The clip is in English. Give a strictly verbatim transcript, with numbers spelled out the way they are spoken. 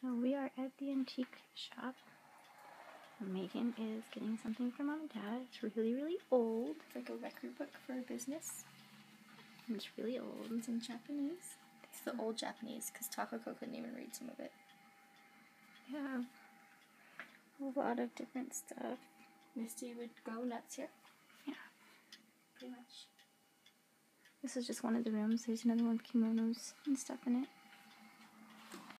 So we are at the antique shop. Megan is getting something for Mom and Dad. It's really, really old. It's like a record book for a business. It's really old. It's in Japanese. It's the old Japanese, because Takako couldn't even read some of it. Yeah. A lot of different stuff. Misty would go nuts here. Yeah. Pretty much. This is just one of the rooms. There's another one with kimonos and stuff in it.